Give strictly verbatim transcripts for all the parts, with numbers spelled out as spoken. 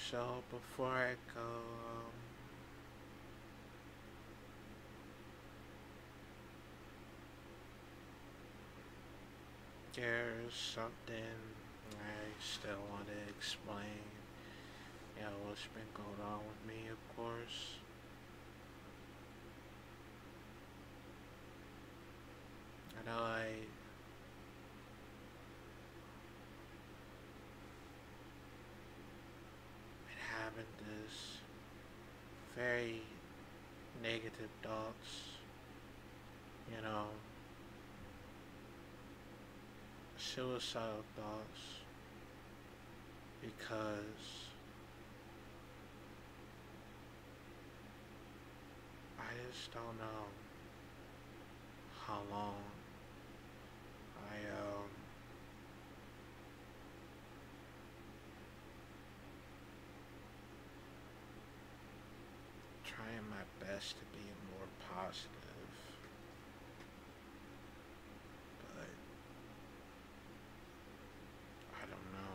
So before I go, um, there's something I still want to explain. You know, what's been going on with me, of course. I know I been having this very negative thoughts, you know, suicidal thoughts, because I just don't know how long I um trying my best to be more positive, but I don't know.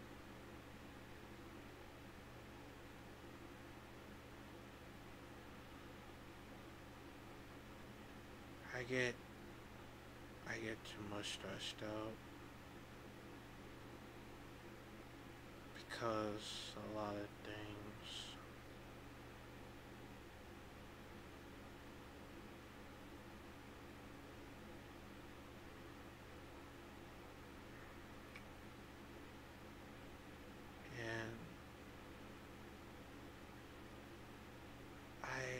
I get I get too much stressed out because a lot of things, and I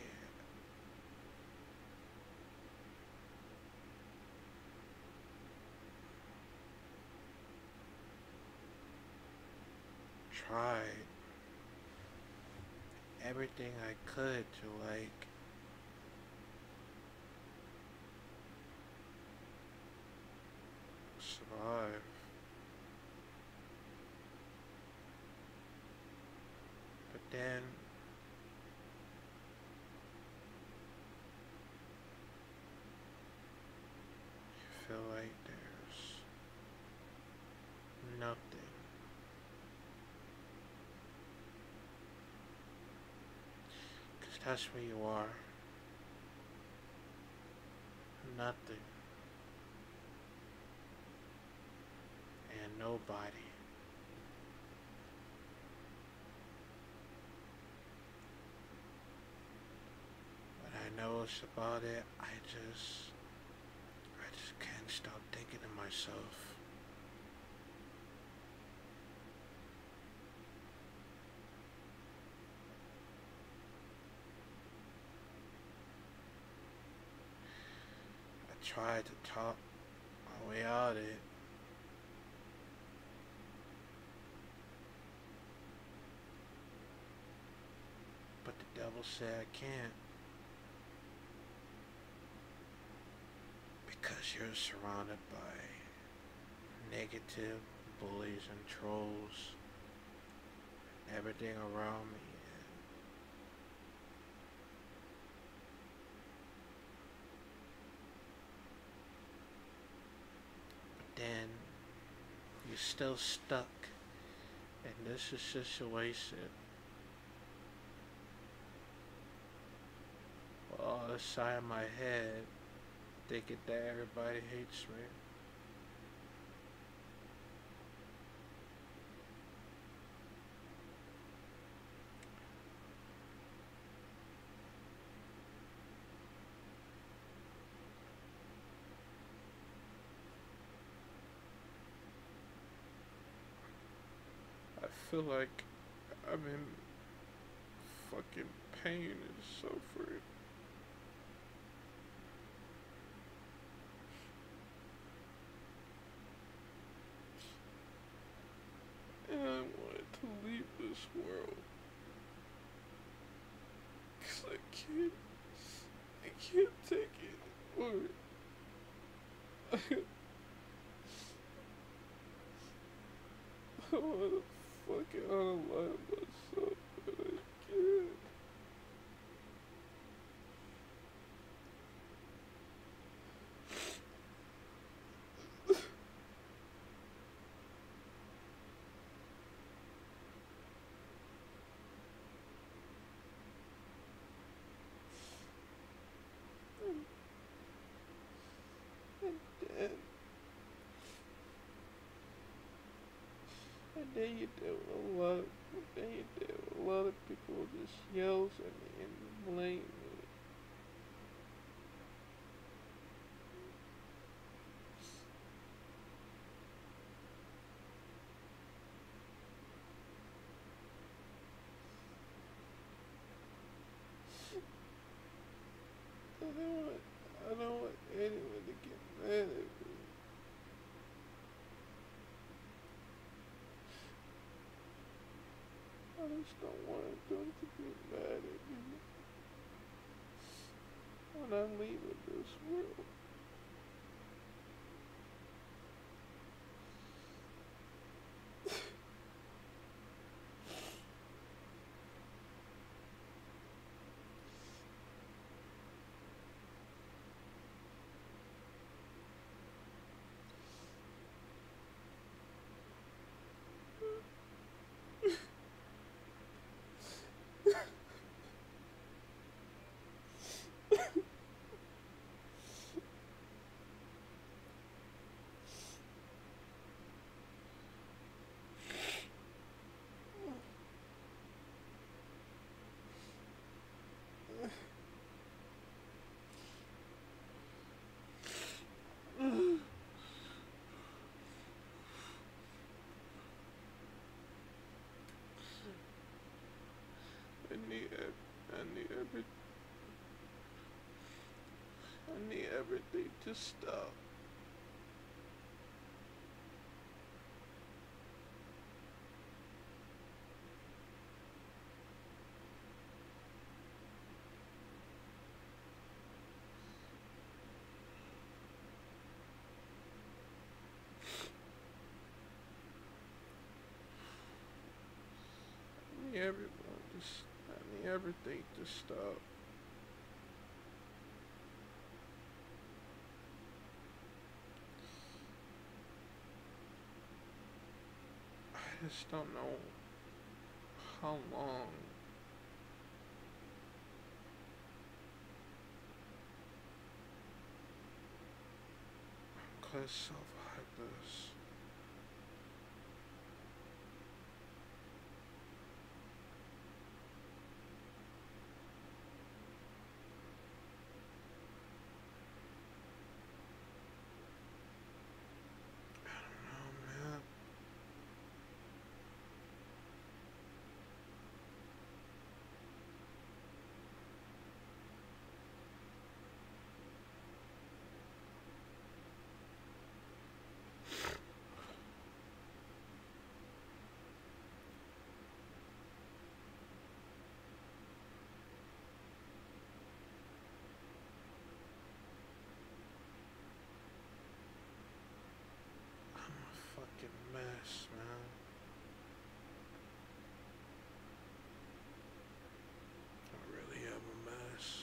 tried everything I could to like survive, but then you feel like there's nothing. Because that's where you are. Nothing and nobody. When I notice about it, I just, I just can't stop thinking to myself, I tried to talk my way out of it, but the devil said I can't because you're surrounded by negative bullies and trolls, everything around me. But then you're still stuck in this situation. All inside my head, thinking that everybody hates me. I feel like I'm in fucking pain and suffering. And I wanted to leave this world. Cause I can't, I can't take it. Or I wanna fucking unalive myself, but I can't. then you deal with a lot of, then you deal with a lot of people who just yells at me and blame me. I don't want, I don't want anyone to get mad at me. I just don't want them to be mad at me when I'm leaving this world. I need, I need every, I need everything to stop. I need everyone to, I need everything to stop. I just don't know how long I'm gonna survive this. Oh man, I'm a fucking mess, man. I really am a mess.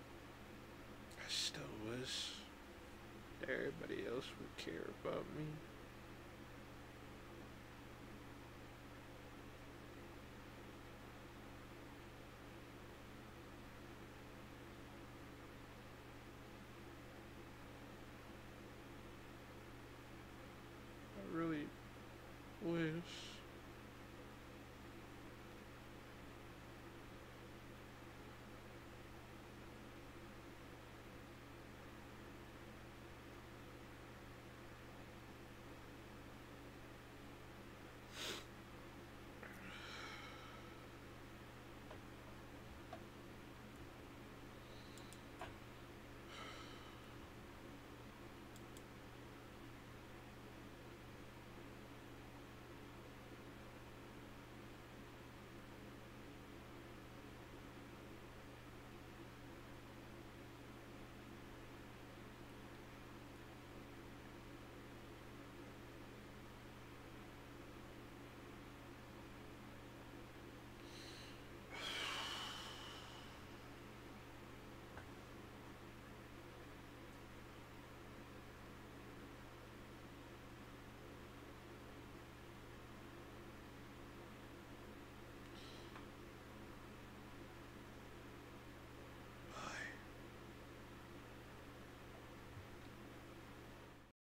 I still wish everybody else would care about me.